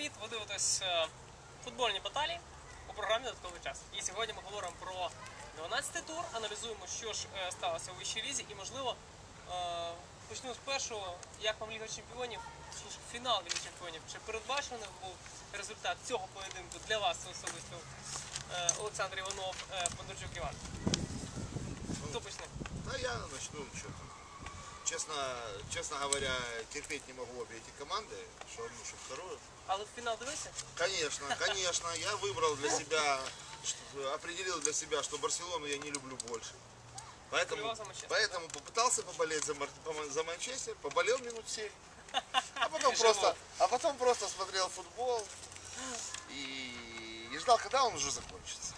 привіт! Ви дивитесь футбольні баталії у програмі «Додатковий час». І сьогодні ми говоримо про 12-й тур, аналізуємо, що ж сталося у вищій лізі і, можливо, почнемо з першого, як вам Ліга Чемпіонів, фінал Ліги Чемпіонів. Чи передбачений був результат цього поєдинку для вас особисто? Олександр Іванов, Бондарчук Іван. Хто почне? Да, я начну что-то. Честно говоря, терпеть не могу обе эти команды, что одну, что вторую. Але в фінал дивився? Конечно. Я выбрал для себя, определил для себя, что Барселону я не люблю больше. Поэтому попытался поболеть за Манчестер, поболел минут 7. А потом просто смотрел футбол и ждал, когда он уже закончится.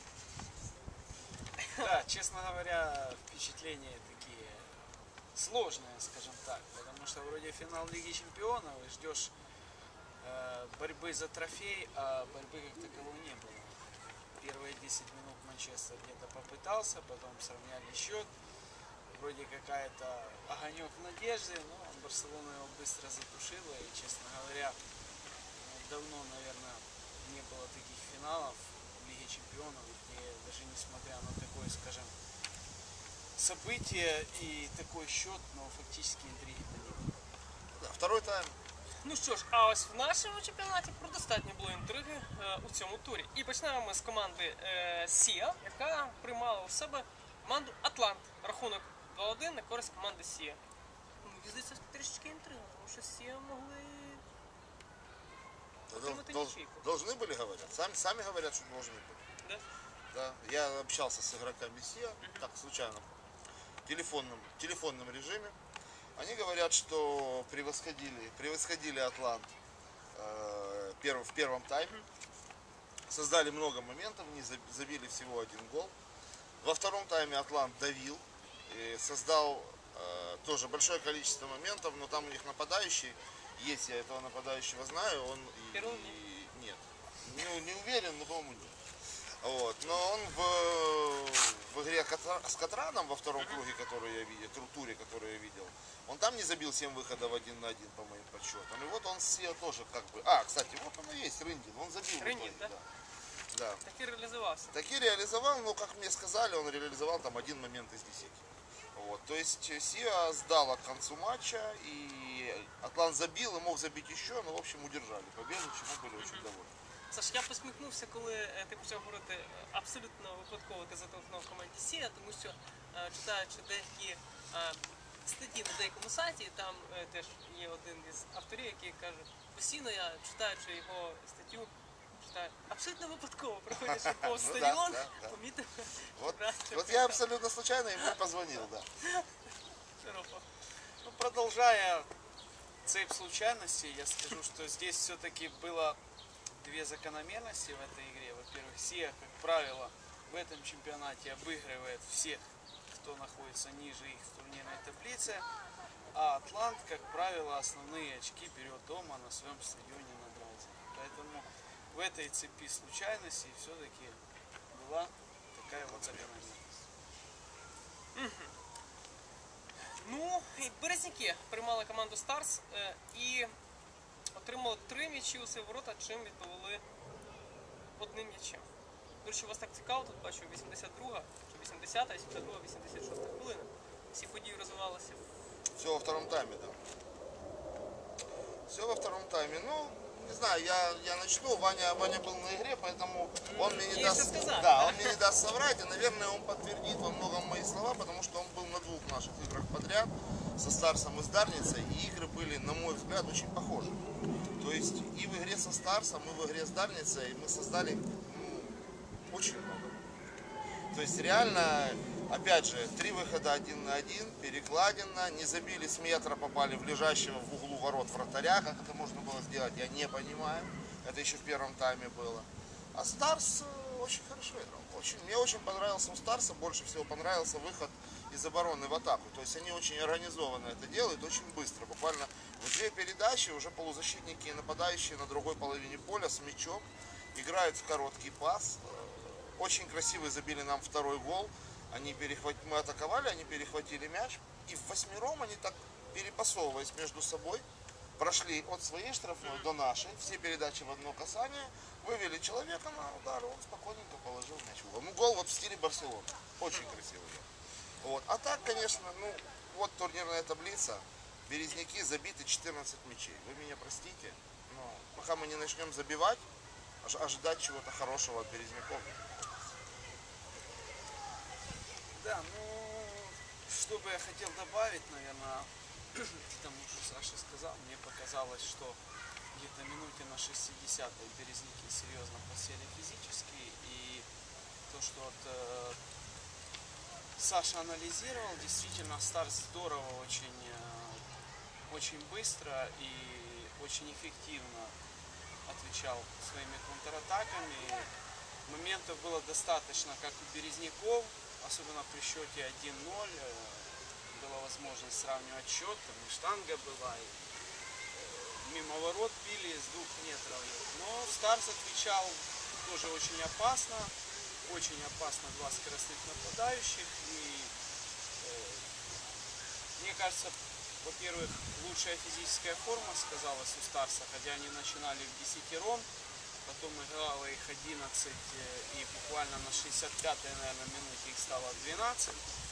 Да, честно говоря, впечатления такие сложные, скажем так, потому что вроде финал Лиги Чемпионов и ждешь борьбы за трофей, а борьбы как таковой не было. Первые 10 минут Манчестер где-то попытался, потом сравняли счет, вроде какая-то огонек надежды, но Барселона его быстро затушила, и, честно говоря, давно, наверное, не было таких финалов в Лиге Чемпионов, где даже несмотря на такое, скажем, событие и такой счет, но фактически интриги-то не было. Да, второй тайм. Ну що ж, а ось в нашому чемпіонаті достатньо було інтриги у цьому турі. І почнемо ми з команди Сія, яка приймала у себе команду Атлант. Рахунок 2-1 на користь команди Сія. Мені здається, трішечки інтрига, тому що Сія могли отримати нічийку. Должны были, говорят. Сами говорят, что должны были. Да? Да. Я общался с игроками Сия, так случайно, в телефонном режиме. Они говорят, что превосходили Атлант в первом тайме. Создали много моментов, не забили всего один гол. Во втором тайме Атлант давил, и создал тоже большое количество моментов, но там у них нападающий есть, я этого нападающего знаю, он нет. Не уверен, но по-моему нет. Вот. Но он в игре с Катраном во втором круге, туре, который я видел, он там не забил 7 выходов 1 на 1 по моим подсчетам. И вот он все тоже как бы... Кстати, вот он и есть, Рындин, он забил. Рындин, да? Да. Таки реализовался. Таки реализовал, но, как мне сказали, он реализовал там один момент из 10. Вот. То есть Сия сдала к концу матча, и Атлант забил и мог забить еще, но, в общем, удержали победу, чему были очень довольны. Саш, я посміхнувся, коли ти почав говорити абсолютно випадково, ти зателефонував команді Сія, тому що читаючи деякі статті на деякому сайті, там теж є один із авторів, який каже, постійно я, читаючи його статтю, читаю, абсолютно випадково, проходячи повз стадіон, помітив. Вот я абсолютно случайно ему позвонил, да. Широко. Ну, продолжая цепь случайностей, я скажу, что здесь все-таки было две закономерности в этой игре. Во-первых, Сия, как правило, в этом чемпионате обыгрывает всех, кто находится ниже их в турнирной таблице, а Атлант, как правило, основные очки берет дома на своем стадионе на Дразе. Поэтому в этой цепи случайностей все-таки была такая вот закономерность. Ну, і Березняки приймали команду Старс і отримали 3 м'ячі у свої ворота, чим відповіли одним м'ячем. До речі, у вас так цікаво, тут бачу 82-га, 80-та, 82-га, 86-та хвилина. Всі події розвивалися. Все во втором тайме, да. Все во втором тайме. Ну, не знаю, я начну. Ваня был на игре, поэтому он мне не даст. Да, он мне не даст соврать, и, наверное, он подтвердит во многом мои слова, потому что он был на 2 наших играх подряд со Старсом и с Дарницей, и игры были, на мой взгляд, очень похожи. То есть и в игре со Старсом, и в игре с Дарницей мы создали очень много. То есть реально, опять же, 3 выхода 1 на 1, перекладина, не забили с метра, попали в лежащего в углу ворот вратаря. Как это можно было сделать, я не понимаю. Это еще в первом тайме было. А Старс очень хорошо играл. Мне очень понравился у Старса, больше всего понравился выход из обороны в атаку. То есть они очень организованно это делают, очень быстро. Буквально в 2 передачи уже полузащитники и нападающие на другой половине поля с мячом играют в короткий пас. Очень красиво забили нам 2-й гол. Мы атаковали, они перехватили мяч. И в 8-ром они так, перепасовываясь между собой, прошли от своей штрафной до нашей, все передачи в одно касание, вывели человека на удар, он спокойненько положил мяч в угол. Ну, гол вот в стиле Барселоны. Очень красивый гол. Вот. А так, конечно, ну, вот турнирная таблица. Березняки забиты 14 мячей. Вы меня простите, но пока мы не начнем забивать, ожидать чего-то хорошего от Березняков. Да, ну, что бы я хотел добавить, наверное, к тому, что Саша сказал, мне показалось, что где-то минуте на 60-й Березники серьезно подсели физически, и то, что вот, Саша анализировал, действительно, Старс здорово, очень быстро и очень эффективно отвечал своими контратаками. Моментов было достаточно, как у Березняков, особенно при счете 1-0. Была возможность сравнивать счет, там и штанга была, и мимо ворот били с 2 метров. Но Старс отвечал тоже очень опасно два скоростных нападающих. И мне кажется, во-первых, лучшая физическая форма сказалась у Старса, хотя они начинали в 10-ром, потом играло их 11, и буквально на 65-й, наверное, минуте их стало 12.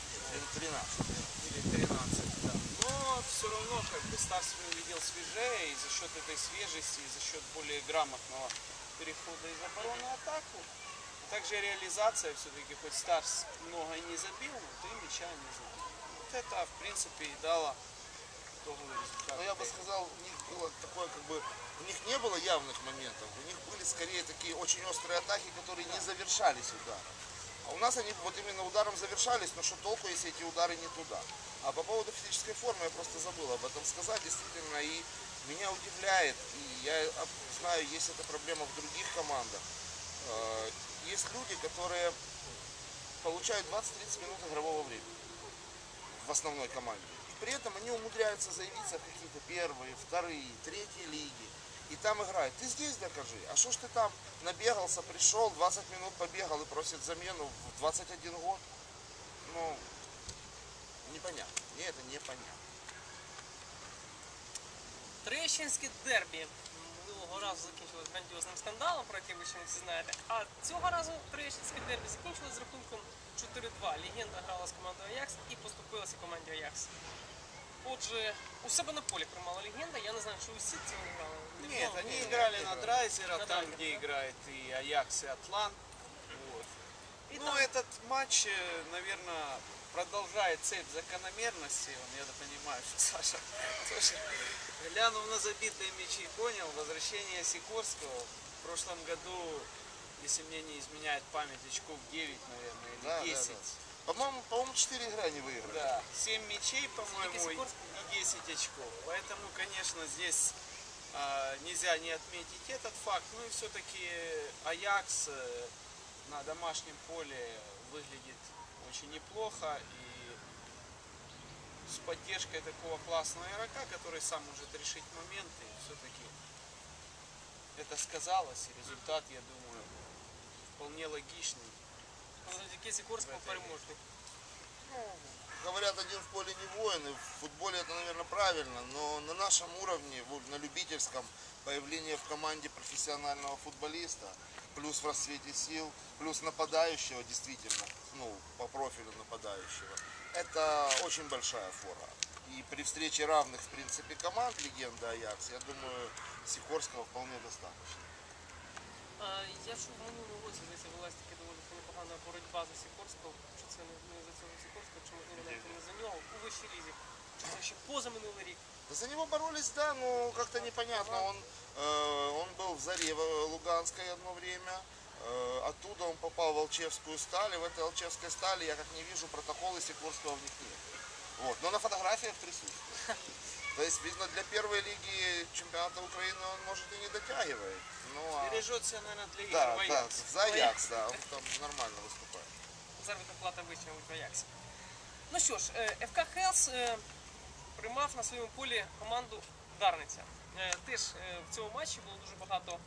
Или 13, да. Но все равно, как бы, Старс выглядел свежее, и за счет этой свежести, и за счет более грамотного перехода из обороны в атаку, а также реализация, все-таки, хоть Старс много и не забил, но 3 мяча не забил. Вот это, в принципе, и дало итоговый результат. Но я бы сказал, у них было такое, как бы, у них не было явных моментов, у них были скорее такие очень острые атаки, которые не завершались ударом. А у нас они вот именно ударом завершались, но что толку, если эти удары не туда? А по поводу физической формы я просто забыл об этом сказать, действительно, и меня удивляет, и я знаю, есть эта проблема в других командах. Есть люди, которые получают 20-30 минут игрового времени в основной команде. И при этом они умудряются заявиться в какие-то первые, вторые, третьи лиги. И там играют. Ты здесь докажи. А что ж ты там набегался, пришел, 20 минут побегал и просит замену в 21 год? Ну, непонятно. Мне это непонятно. Троєщинське дербі минулого разу закінчилось грандіозним скандалом, про який ви ще не всі знаєте. А цього разу Троєщинське дербі закінчилось з рахунком 4-2. Легенда грала з командою Аякс і поступилася команді Аякс. Отже, у себе на полі приймала Легенда, я не знаю, чи у сітці вони грали. Нет, они играли на Драйзера, там, где играет и Аякс, и Атлант. Вот. И Ну, там- этот матч, наверное, продолжает цепь закономерностей. Я понимаю, что Саша тоже, глянув на забитые мячи, понял, возвращение Сикорского в прошлом году, если мне не изменяет память, очков 9, наверное, или 10. По-моему, 4 игры они выиграли. Да, 7 мячей, по-моему, Сикорский, и 10 очков. Поэтому, конечно, здесь нельзя не отметить этот факт. Ну и все-таки Аякс на домашнем поле выглядит очень неплохо. И с поддержкой такого классного игрока, который сам может решить моменты, все-таки это сказалось. И результат, я думаю, вполне логичный. Завдяки Сікорському переможник. Говорят, один в поле не воин, и в футболе это, наверное, правильно, но на нашем уровне, на любительском, появление в команде профессионального футболиста, плюс в расцвете сил, плюс нападающего, действительно, ну, по профилю нападающего, это очень большая фора. И при встрече равных, в принципе, команд Легенда Аякс, я думаю, Сикорского вполне достаточно. Я чув в минулому році, десь велась таки доволі непогана боротьба за Сікорського. Чи це не за цього Сікорського, чи можливо навіть і не за нього у вищій лізі. Чи це ще позаминулий рік? Да за него боролись, да, но как-то непонятно. Он был в Заре Луганской одно время. Оттуда он попал в Алчевскую сталь. И в этой Алчевской стали я как не вижу протоколы Сикорского в них нет. Вот. Но на фотографиях присутствует. То есть, видно, для первой лиги чемпионата Украины он, может, и не дотягивает. Ну, а... Бережет себя, наверное, для игр Да, в да, Аякс. за Аякс, да, он там нормально выступает. Заробітна плата вища у Аяксі. Ну що ж, ФК Хелс приймав на своєму полі команду Дарниця. Теж в цьому матчі було дуже багато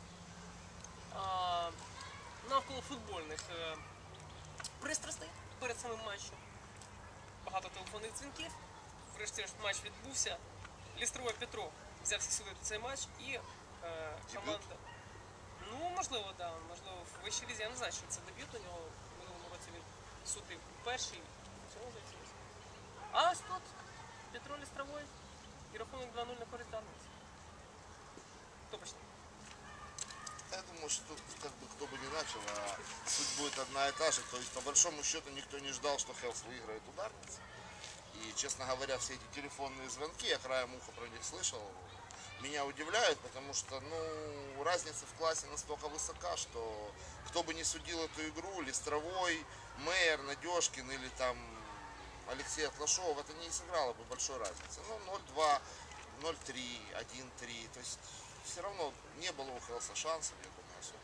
навколо футбольних пристрастей перед самим матчем. Багато телефонних дзвінків. Врешті матч відбувся. Лістрове Петров взявся судити цей матч і команда. Ну, можливо, так. Да. Можливо, в вищій лізі. Я не знаю, що це дебют у нього. В минулому році він судив перший. Цього здається. А ось тут Петролі з травою. І рахунок 2-0 на користь Дарниці. Хто почне? Я думаю, что тут как бы кто бы ни начал, а суть будет одна и та же. То есть по большому счету никто не ждал, что Хелс выиграет ударницы. И, честно говоря, все эти телефонные звонки, я краем уха про них слышал, меня удивляют, потому что, ну, разница в классе настолько высока, что кто бы ни судил эту игру, Листровой, Мейер, Надежкин или там Алексей Атлашов, это не сыграло бы большой разницы. Ну, 0-2, 0-3, 1-3, то есть все равно не было у Хелса шансов, я думаю, особо.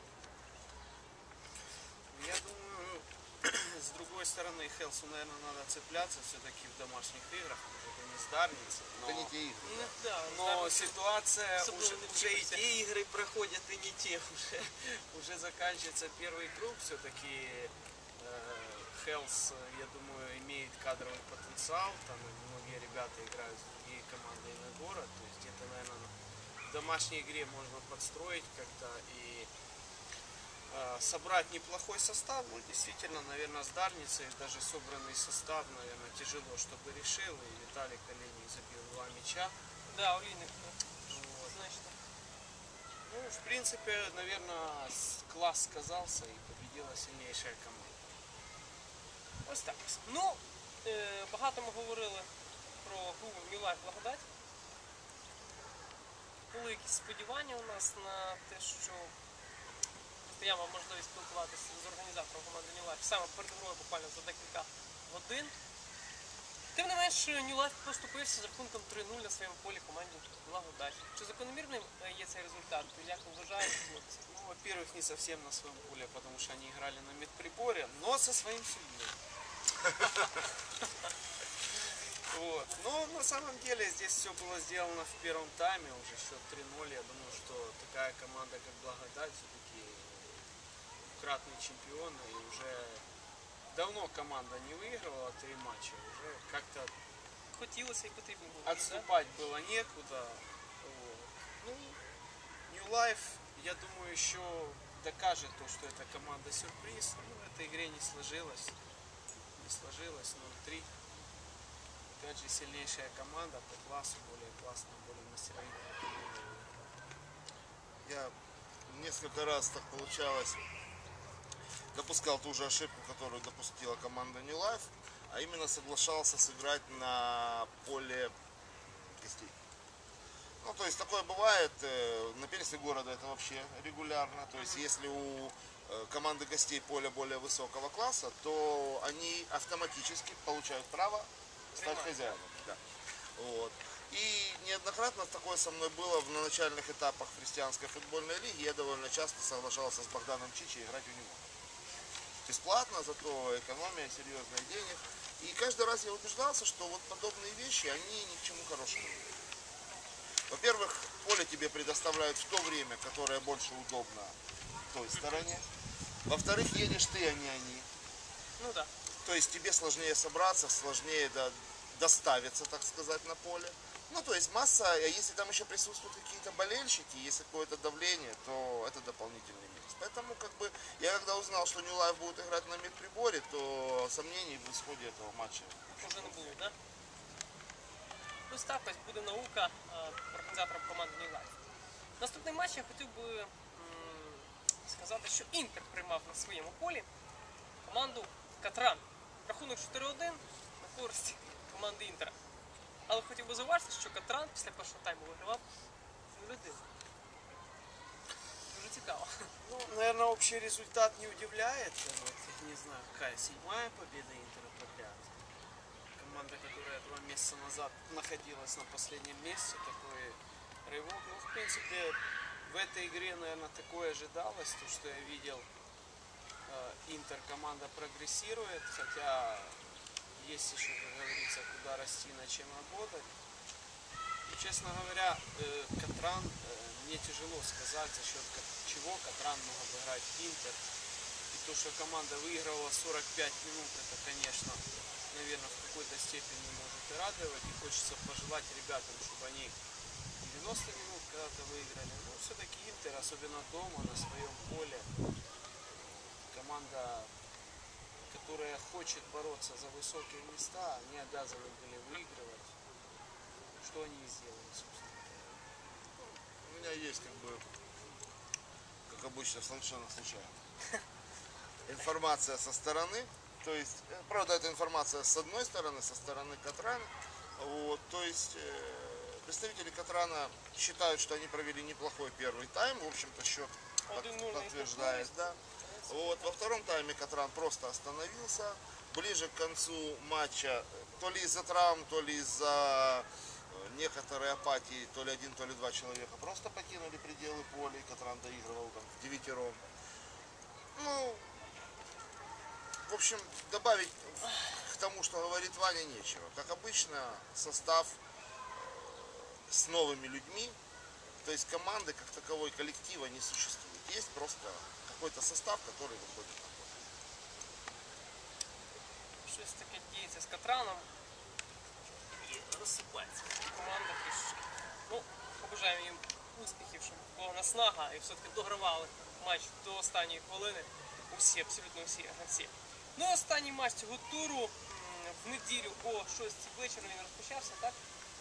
Я думаю, с другой стороны, Хелсу, наверное, надо цепляться все-таки в домашних играх. Это не с Дарницей, Это не те игры. Ну, да, но ситуация, особенно уже не и те игры проходят, и не те. Уже заканчивается первый круг. Все-таки Хелс, я думаю, имеет кадровый потенциал. Там многие ребята играют в другие команды и на город. То есть это, наверное, в домашней игре можно подстроить как-то и собрать неплохой состав. Ну, действительно, наверное, с Дарницей даже собранный состав, наверное, тяжело, чтобы решил. И Виталий Калиний забил 2 мяча. Да, Олійник. Вот. Значить. Ну, в принципе, наверное, класс сказался и победила сильнейшая команда. Ось так. Ну, багато ми говорили про гру New Life Благодать. Були якісь сподівання у нас на те, що я мав можливість спілкуватися з організатором команди New Life саме перед грою буквально за декілька годин. Тим не менш, New Life поступився з рахунком 3-0 на своєму полі команді Благодать. Чи закономірним є цей результат? Як ви вважаєте, хлопці? Ну, во-первых, не совсем на своем поле, потому что они играли на медприборе, но со своим судьей. Вот. Но на самом деле здесь все было сделано в первом тайме, уже счет 3-0. Я думаю, что такая команда, как Благодать, все-таки кратный чемпион, и уже давно команда не выигрывала 3 матча, уже как-то Хотілося і потрібно було. отступать было некуда. Вот. Ну, New Life, я думаю, еще докажет то, что эта команда сюрприз. Ну, в этой игре не сложилось. Не сложилось 0-3. Опять же, сильнейшая команда по классу, более классная, более мастеровая. Я несколько раз так получалось, допускал ту же ошибку, которую допустила команда New Life, а именно соглашался сыграть на поле гостей. Ну, то есть такое бывает, на первенстве города это вообще регулярно, то есть если у команды гостей поле более высокого класса, то они автоматически получают право стать хозяином. Да. Вот. И неоднократно такое со мной было на начальных этапах христианской футбольной лиги. Я довольно часто соглашался с Богданом Чичи играть у него. Бесплатно, зато экономия серьезных денег. И каждый раз я убеждался, что вот подобные вещи, они ни к чему хорошему не ведут. Во-первых, поле тебе предоставляют в то время, которое больше удобно той стороне. Во-вторых, едешь ты, а не они. Ну да. То есть тебе сложнее собраться, сложнее доставиться, так сказать, на поле. Ну, то есть масса, а если там еще присутствуют какие-то болельщики, если какое-то давление, то это дополнительный минус. Поэтому, как бы, я когда узнал, что New Life будет играть на медприборе, то сомнений в исходе этого матча Уже не було, так? Ось так ось буде наука організаторам команди New Life. Наступний матч я хотів би сказати, що Інтер приймав на своєму полі команду Катран. Рахунок 4-1 на користь команди Інтера. Але хотів би зауважити, що Катран після першого тайму вигравав 0-1. Дуже цікаво. Ну, наверное, общий результат не удивляет. Вот, не знаю, какая 7-я победа Интера подряд. Команда, которая 2 месяца назад находилась на последнем месте, такой рывок. Ну, в принципе, в этой игре, наверное, такое ожидалось, то, что я видел, Интер команда прогрессирует, хотя есть еще, как говорится, куда расти, над чем работать. И, честно говоря, Катран, мне тяжело сказать, за счет чего Катран мог обыграть Интер. И то, что команда выигрывала 45 минут, это, конечно, наверное, в какой-то степени может и радовать. И хочется пожелать ребятам, чтобы они 90 минут когда-то выиграли. Но все-таки Интер, особенно дома, на своем поле, команда, которая хочет бороться за высокие места, они обязаны были выигрывать. Что они и сделали, собственно. У меня есть, как обычно, совершенно случайно, информация со стороны. То есть, правда, эта информация с одной стороны, со стороны Катрана. Вот, то есть, представители Катрана считают, что они провели неплохой первый тайм. В общем-то, счет 1:0 подтверждает, да. Вот, во втором тайме Катран просто остановился. Ближе к концу матча, то ли из-за травм, то ли из-за некоторой апатии, то ли один, то ли два человека просто покинули пределы поля, и Катран доигрывал там в девятером. Ну, в общем, добавить к тому, что говорит Ваня, нечего. Как обычно, состав с новыми людьми, то есть команды как таковой, коллектива не существует. Есть просто какой-то состав, который выходит на поле. Щось таке діється з Катраном і розсипається. Команда трішки. Ну, побажаємо їм успіхів, щоб була наснага і все-таки догравали матч до останньої хвилини. Усі, абсолютно всі гравці. Ну і останній матч цього туру в неділю о 6 вечора він розпочався, так?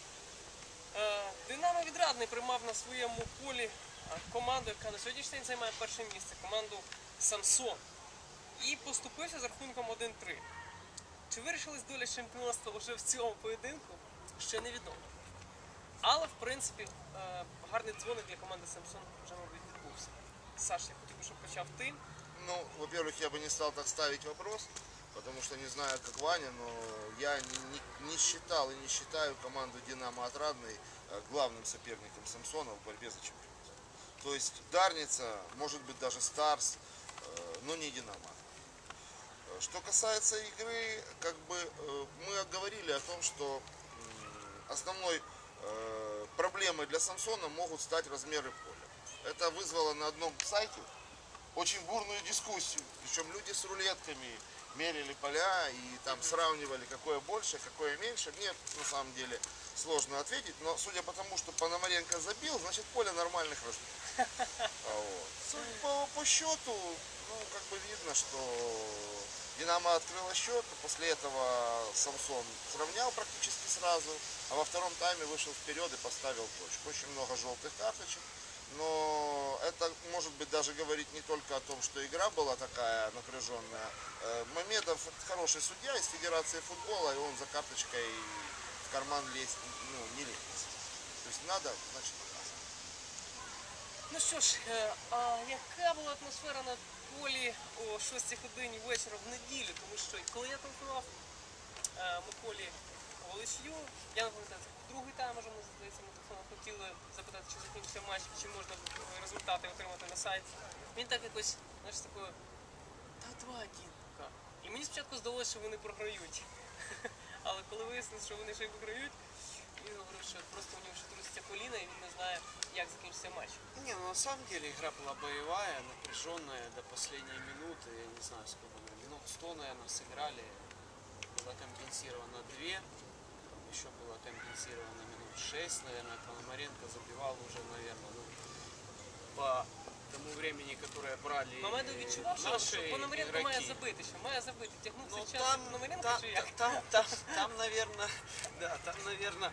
Динамо Відрадний приймав на своєму полі команду, яка на сьогоднішній день займає перше місце, команду Самсон. І поступився з рахунком 1-3. Чи вирішилась доля чемпіонства вже в цьому поєдинку, ще невідомо. Але, в принципі, гарний дзвоник для команди Самсон вже, мабуть, відбувся. Саш, я хотів би, щоб почав ти. Ну, во-первых, я бы не стал так ставить вопрос, потому что не знаю, как Ваня, но я не считал и не считаю команду Динамо Отрадный главным соперником Самсона в борьбе за чемпионство. То есть Дарница, может быть даже Старс, но не Динамо. Что касается игры, мы говорили о том, что основной проблемой для Самсона могут стать размеры поля. Это вызвало на одном сайте очень бурную дискуссию. Причем люди с рулетками мерили поля и там сравнивали, какое больше, какое меньше. Мне на самом деле сложно ответить, но судя по тому, что Пономаренко забил, значит поле нормальных размеров. Судя по счету, видно, что Динамо открыла счет, после этого Самсон сравнял практически сразу, а во втором тайме вышел вперед и поставил точку. Очень много желтых карточек, но это может быть даже говорить не только о том, что игра была такая напряженная. Мамедов хороший судья из Федерации футбола, и он за карточкой в карман лезть не лезет. То есть надо, значит, наказывать. Ну що ж, а яка була атмосфера на полі о 6 годині вечора в неділю? Тому що коли я телефонував Миколі Волочью, я не пам'ятаю, це був другий тайм, може, ми, здається, ми телефоном хотіли запитати, чи закінчився матч, чи можна результати отримати на сайті. Він так якось, знаєш, такою, та 2-1. І мені спочатку здалося, що вони програють. Але коли вияснилось, що вони ще й виграють, він говорив, що просто у нього ще труситься коліна і він не знає, як закінчиться матч. Не, ну на самом деле игра была боевая, напряженная до последней минуты. Я не знаю, сколько минут 100, наверное, сыграли. Было компенсировано 2. Еще было компенсировано минут 6, наверное. Пономаренко забивал уже, наверное, по тому времени, которое брали Мамедов відчував, що Пономаренко має забити, що має забити. Тягнувся час до Пономаренка, чи як? Там, наверное,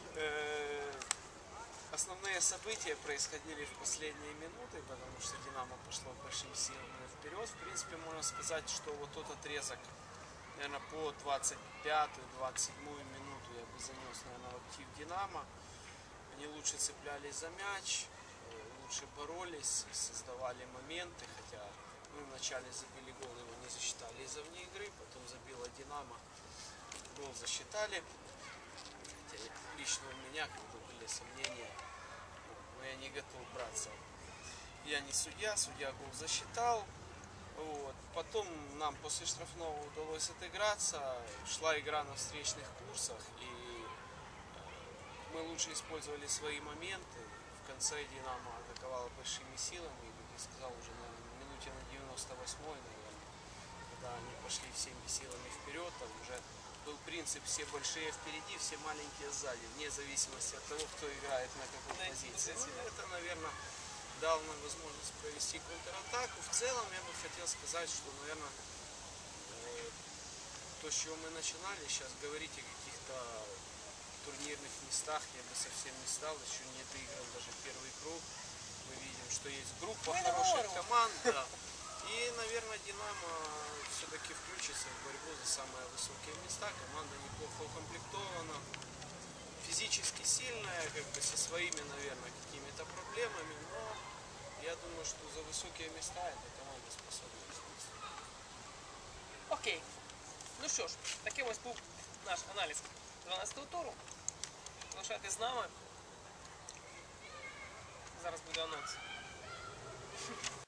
основные события происходили в последние минуты, потому что Динамо пошло большим силам вперед. В принципе, можно сказать, что вот тот отрезок, наверное, по 25-27 минуту я бы занес, наверное, в актив Динамо. Они лучше цеплялись за мяч, лучше боролись, создавали моменты, хотя мы вначале забили гол, его не засчитали из-за вне игры, потом забила Динамо, гол засчитали. Хотя лично у меня были сомнения, но я не готов браться. Я не судья, судья гол засчитал. Вот. Потом нам после штрафного удалось отыграться, шла игра на встречных курсах, и мы лучше использовали свои моменты. В конце Динамо атаковала большими силами, и, как я сказал, уже на минуте на 98-й, наверное, когда они пошли всеми силами вперед, там уже был принцип «все большие впереди, все маленькие сзади», вне зависимости от того, кто играет на какой позиции. Ну, это, наверное, дал нам возможность провести контратаку. В целом я бы хотел сказать, что, наверное, то, с чего мы начинали, сейчас говорить о каких-то турнирных местах я бы совсем не стал, еще не доигран даже первый круг. Мы видим, что есть группа хороших команд, да. И, наверное, Динамо все-таки включится в борьбу за самые высокие места. Команда неплохо укомплектована, физически сильная, как бы со своими, наверное, какими-то проблемами, но я думаю, что за высокие места эта команда способна бороться. Окей. Ну що ж, таким ось був наш аналіз 12-го туру. Залишайтесь з нами. Зараз буде анонс.